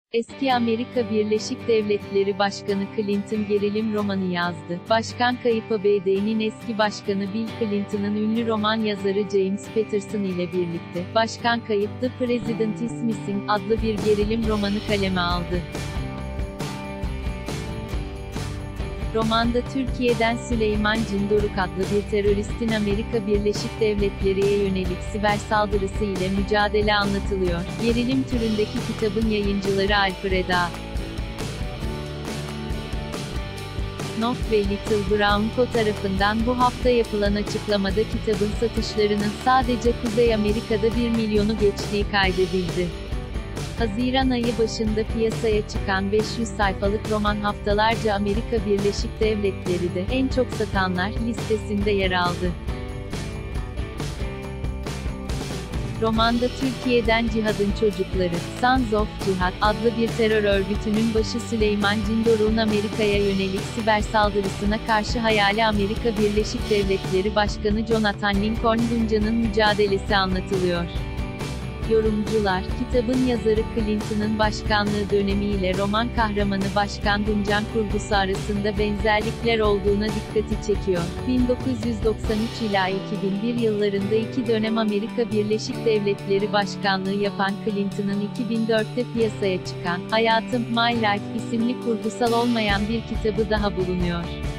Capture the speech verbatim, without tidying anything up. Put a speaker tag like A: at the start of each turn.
A: Eski Amerika Birleşik Devletleri Başkanı Clinton gerilim romanı yazdı. Başkan kayıp A B D'nin eski başkanı Bill Clinton'ın ünlü roman yazarı James Patterson ile birlikte, Başkan Kayıp The President is Missing adlı bir gerilim romanı kaleme aldı. Romanda Türkiye'den Süleyman Cindoruk adlı bir teröristin Amerika Birleşik Devletleri'ye yönelik siber saldırısı ile mücadele anlatılıyor. Gerilim türündeki kitabın yayıncıları Alfred A. Knopf ve Little Brown Co tarafından bu hafta yapılan açıklamada kitabın satışlarının sadece Kuzey Amerika'da bir milyonu geçtiği kaydedildi. Haziran ayı başında piyasaya çıkan beş yüz sayfalık roman haftalarca Amerika Birleşik Devletleri'de en çok satanlar listesinde yer aldı. Romanda Türkiye'den Cihad'ın Çocukları, Sons of Cihad adlı bir terör örgütünün başı Süleyman Cindoruk'un Amerika'ya yönelik siber saldırısına karşı hayali Amerika Birleşik Devletleri Başkanı Jonathan Lincoln Gunca'nın mücadelesi anlatılıyor. Yorumcular, kitabın yazarı Clinton'ın başkanlığı dönemiyle roman kahramanı Başkan Guncan kurgusu arasında benzerlikler olduğuna dikkati çekiyor. bin dokuz yüz doksan üç ila iki bin bir yıllarında iki dönem Amerika Birleşik Devletleri Başkanlığı yapan Clinton'ın iki bin dörtte piyasaya çıkan Hayatım, My Life isimli kurgusal olmayan bir kitabı daha bulunuyor.